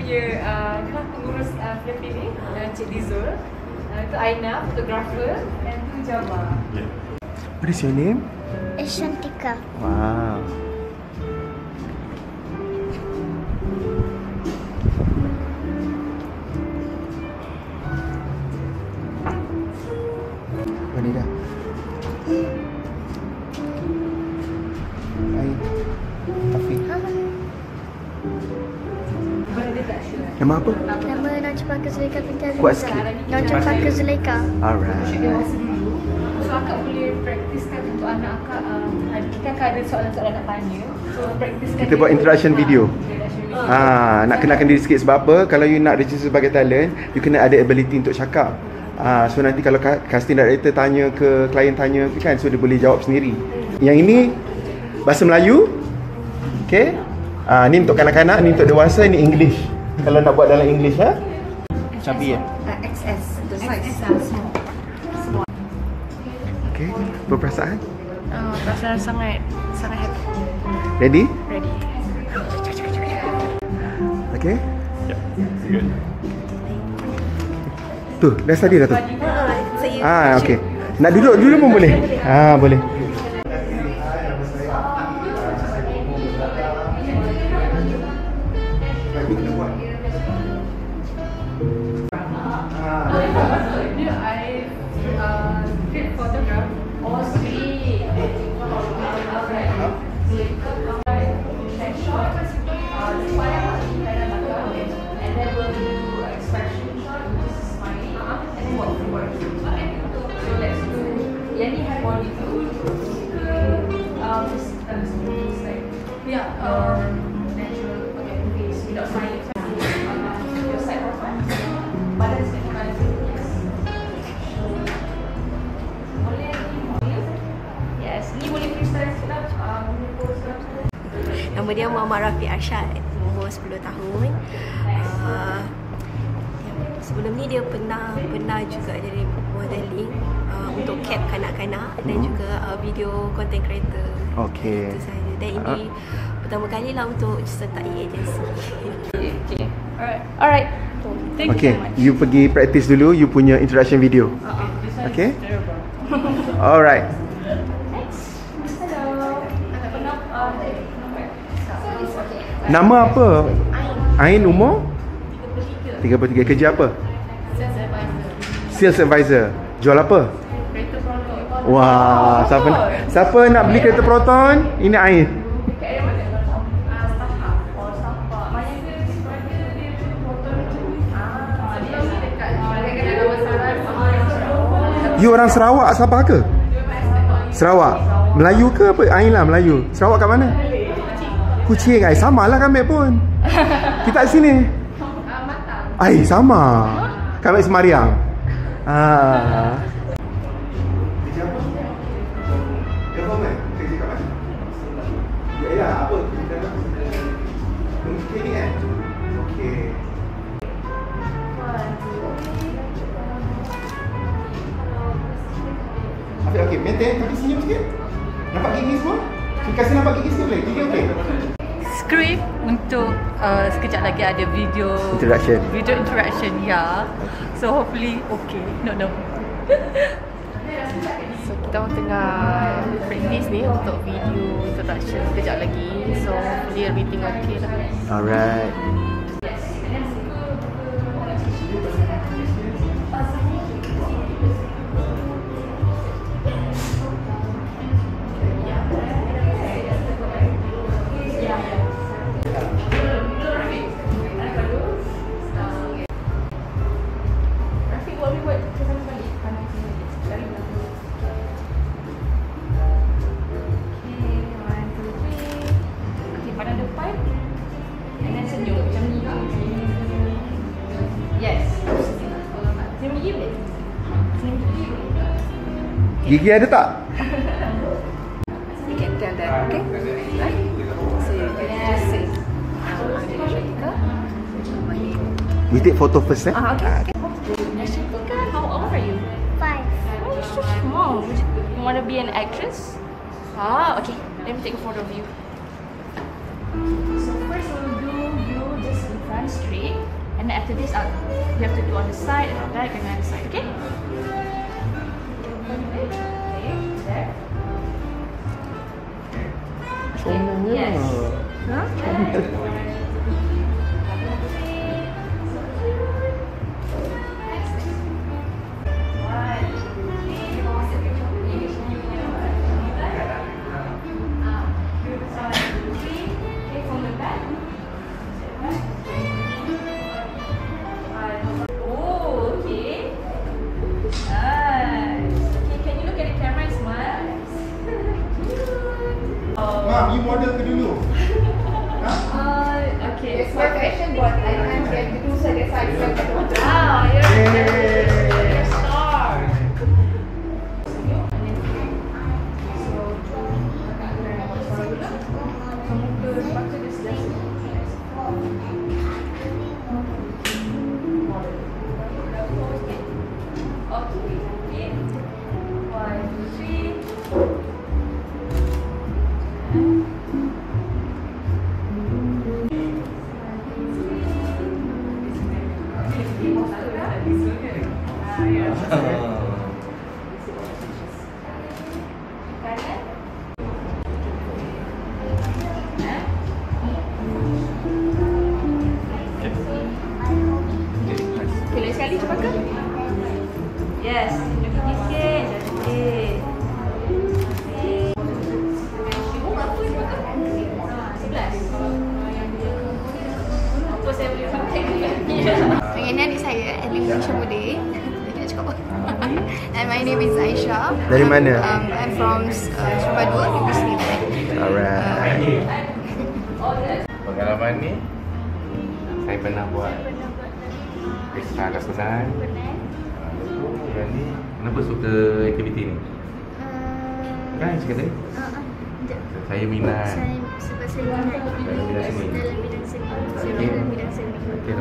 punya pengurus Flappy ni, Cik Dyzull. Itu Aina, fotografer, dan tu Jabar. What is your name? Shantika. Wow. Wanita. Hai. Afiq. Nama apa? Nama Najma Zulaika binti Kuat Rizal. sikit. Najma Zulaika. Alright. So akak boleh praktiskan untuk anak akak. Kita akan ada soalan-soalan nak tanya. So praktiskan. Kita buat interaction video. Nak kenalkan diri sikit sebab apa? Kalau you nak register sebagai talent, you kena ada ability untuk cakap. So nanti kalau casting director tanya ke, klien tanya ke kan, so dia boleh jawab sendiri. Yang ini bahasa Melayu. Okay. Ni untuk kanak-kanak, ni untuk dewasa, ni English. Kalau nak buat dalam English Cabi XS. The size. Small. Okay. Berperasaan? Perasaan sangat happy. Ready? Ready. Okay. Yeah, good. Tu, dah study dah tu? Okay. Nak duduk pun boleh? Boleh. Nama dia Muhammad Rafiq Arsyad, umur 10 tahun. Sebelum ni dia pernah juga jadi modeling untuk cap kanak-kanak dan juga video content creator. Okay. Itu sahaja. Dan ini pertama kali lah untuk sertai agensi. Okay. Alright. Thank you so much. You pergi practice dulu you punya introduction video. Okay? Alright. Nama apa? Ain, umur? 33. Kerja apa? Sales advisor. Jual apa? Kereta Proton. Wah, siapa nak beli kereta Proton? Ini Ain. You orang Sarawak siapa ke? Sarawak. Melayu ke apa? Ain lah Melayu. Sarawak kat mana? Kucing. Sama lah kami pun. Kita kat sini. Sama. Kami Semariang. Kerja apa? Government. Kerja kat mana? Yalah, apa? Klinik kan? Okey. Okey, maintain tapi senyum sikit. Nampak gigi semua? Kasih nampak gigi sikit boleh? Gigi okey? Skrip untuk sekejap lagi ada video interaction ya. So hopefully okay. No. So kita orang tengah practice ni untuk video introduction sekejap lagi. So hopefully everything okay lah. Alright. Gigi ada tak? You can tell that, okay? Right? So you can just say, Aina Jabar. We take photo first, eh? Okay. Jessica, how old are you? 5. Oh, you're so small. You want to be an actress? Okay. Let me take a photo of you. So first we'll do you just in front straight. after this, you have to do on the side and on back and on the side. Okay? Okay. There. Comelnya. Yes. Huh? Mak, you model ke dulu? Okay. It's my fashion, but I can't get to do so that's why I said that. Wow, you're a star. Okay. 1, 2, 3. Okay, sekali cepat ke? Yes, lagi sikit. Cantik. Ibu apa cepat ke? 11. Apa saya boleh pakai ni? Ini adik saya, Aina Jabar. Dia cakap apa? And my name is Aisha. Dari mana? I'm from Surabaya, di Disneyland. Alright. Pengalaman ni saya pernah buat kisah kesusahan. Yang ni kenapa suka aktiviti ni? Kan cakap tadi? Saya minat. Sebab saya minat Dalam bidang seni. dalam bidang seni. Saya Okey. dalam bidang seni. Okey.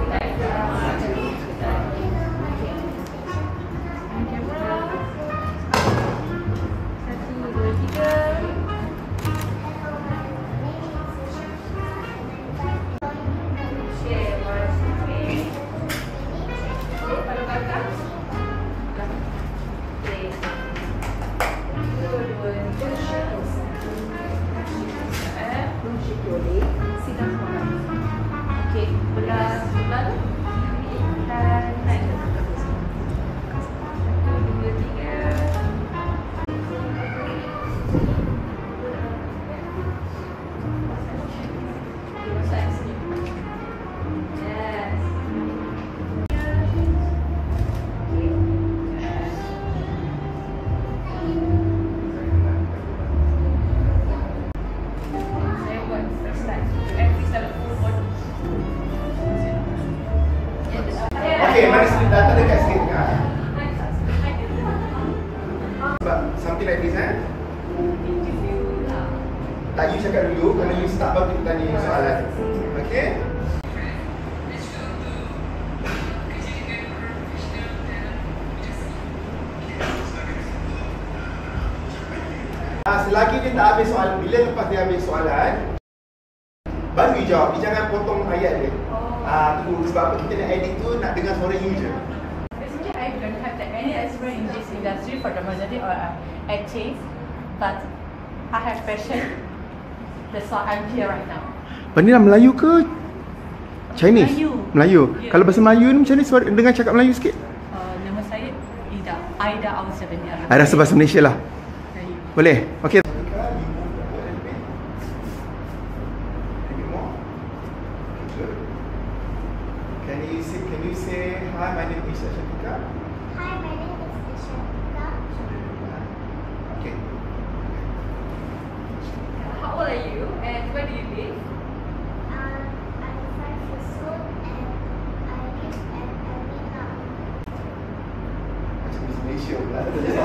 Okay, belah sebelah tu. Dan naik. 1, 2, 3. Masuk sini. Yes. Saya buat first time. Every style full body. Okay, mari kita datang dekat sikit kan. Sebab something like this tak you cakap dulu, kalau you start baru kita tanya soalan. Okay? Selagi dia tak habis soalan, bila lepas dia habis soalan, baru you jawab. Dia jangan potong ayat dia. Tunggu, sebab apa kita nak edit tu nak dengar suara you je. Basically, I don't have any experience in this industry for the majority or acting, but I have passion. That's why I'm here right now. Vanilla Melayu ke Chinese? Melayu. Yeah. Kalau bahasa Melayu ni macam ni, suara dengar cakap Melayu sikit. Nama saya Aida Al-Sabania. I rasa bahasa Malaysia lah. Boleh? Okay. Can you say hi, my name is Shatika? Hi, my name is Shatika. Okay. How old are you and where do you live? I'm 5 years old and I live at Aina. Macam Miss Malaysia pula.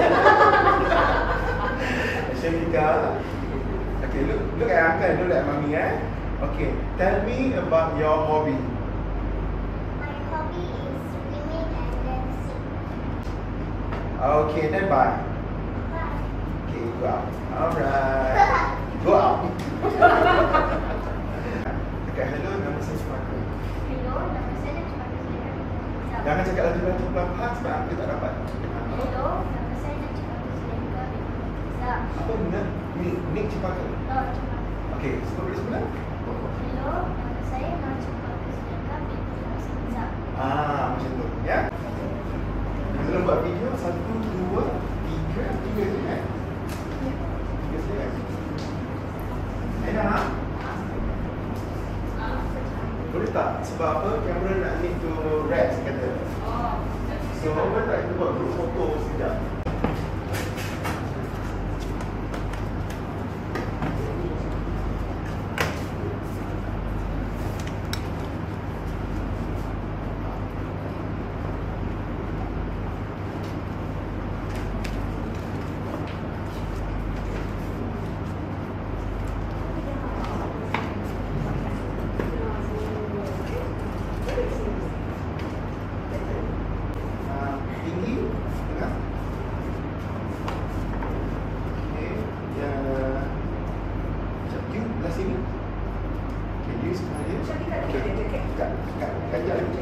Shatika. Okay, look at uncle, look at mommy Okay, tell me about your hobby. My hobby is swimming and dancing. Okay, then bye. Bye. Okay, go out. Alright. Go out. Okay, hello, nama saya Semaka. Hello, nama saya Shatika. Jangan cakap laju-laju pelan-pelan sebab aku tak dapat. Hello, nama saya nak cakap Selengka binti Pizza. Apa benda? Nik Cepaka. Okey, seperti sebelah. Hello, nama saya nak cakap Selengka binti Pizza. Macam tu, ya. Kita buat video 1, 2, 3 je kan? 3 saja kan? Aina, boleh tak? Sebab apa? Kamera nak need to rest kata. So, boleh tak kita buat group foto sekejap? Tinggi, tengah. Okey, you belah sini. Okey, you sebelah dia. Kat jalan.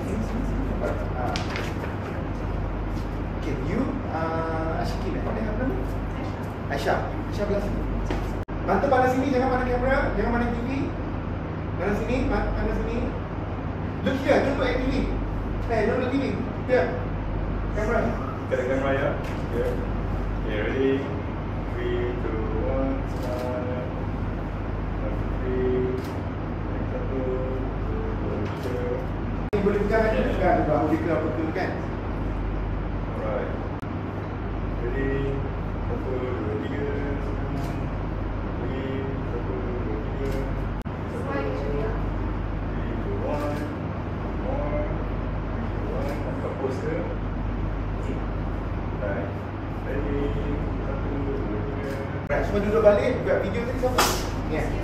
Okey, you Ashikin apa nama? Aisyah belah sini. Mata pandang sini, jangan pandang kamera, jangan pandang TV. Pandang sini, pandang sini. Look here, don't look at TV. Don't look at TV. Here. Camera. Got the camera, yeah? Yeah. Okay, ready? 3, 2, 1, start. 1, 2, 3. Next 1, 2, 3. Boleh pegang kan? Pegang juga aku dia apa tu kan? Alright. Ready? 1, 2, 3. Lagi. 1, 2, 3. 3, 2, 1. More. 3, 2, 1. Nampak poster. Right. Ready? 1, 2, 3. Right, semua duduk balik. Buat video tadi siapa? Ni kan?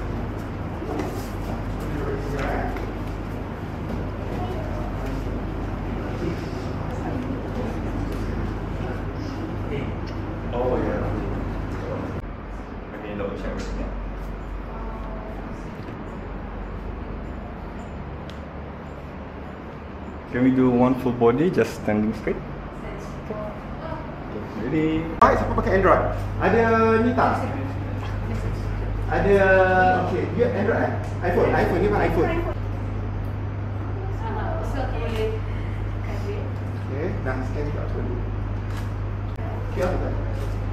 Oh, yeah. Okay, double check. Can we do one full body, just standing straight? Ready? Baik, siapa pakai Android? Ada ni tak? Ada, okay, dia Android iPhone ni kan iPhone. Okay, dah scan juga tu dulu. Okay, apa tak?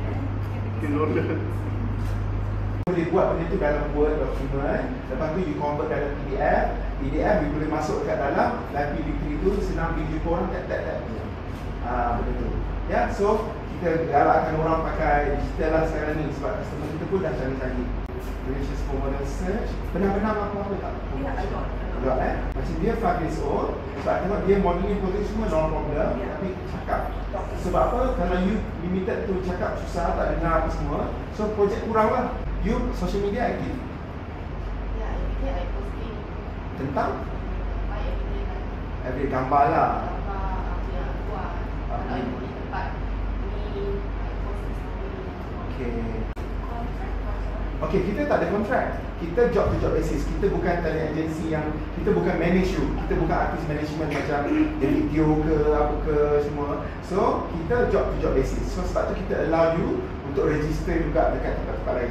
Boleh buat benda tu dalam Word document. Lepas tu you convert dalam PDF. PDF you boleh masuk kat dalam Flappy tu senang pergi jumpa orang tap. Benda tu. Ya, so kita galakkan orang pakai digital lah sekarang ni sebab customer kita pun dah canggih-canggih. Delicious for model search. Pernah apa-apa tak? Tidak, Macam dia 5 years old. Sebab tengok dia modeling project semua no problem. Tapi cakap. Sebab apa? Kalau you limited tu cakap susah, tak dengar apa semua. So projek kurang lah. You social media aktif? Ya, ini I posting Tentang? everyday Every gambar lah. yang buat. Kalau I pergi tempat ni, I posting story. Okay, kita tak ada kontrak. Kita job to job basis. Kita bukan talent agency yang, kita bukan manage you. Kita bukan artist management macam dia video ke apa ke semua. So, kita job to job basis. So, sebab tu kita allow you untuk register juga dekat tempat-tempat lain.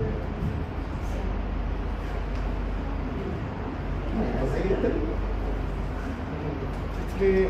Okay.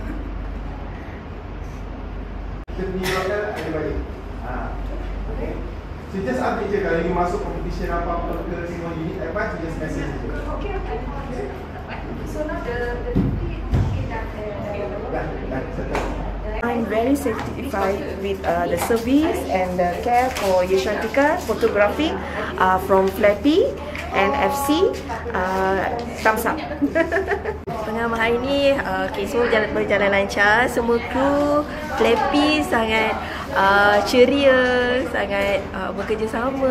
Kita punya model ada balik. Okay. So just update je kalau you masuk competition apa-apa ke semua unit advance, you just message je. Okay. So now the ticket dah settle. I'm very satisfied with the service and the care for Yeshantika photography from Flappy and FC. Thumbs up. Pengalaman hari ni, semua berjalan lancar. Semua kru Flappy sangat ceria, sangat bekerjasama.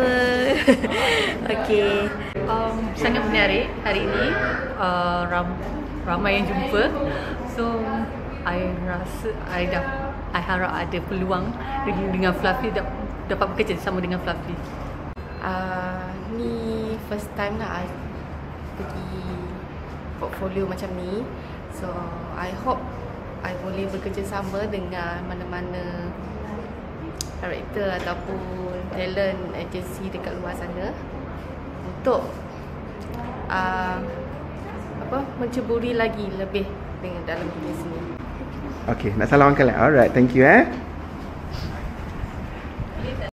Sangat menarik hari ini. Ramai yang jumpa. So I harap ada peluang dengan Fluffy dapat bekerja sama dengan Fluffy. Ni first time lah I pergi portfolio macam ni. So I hope I boleh bekerjasama dengan mana-mana director ataupun talent agency dekat luar sana untuk menceburi lagi lebih dengan dalam dunia seni. Okay, nak salam uncle. Alright, thank you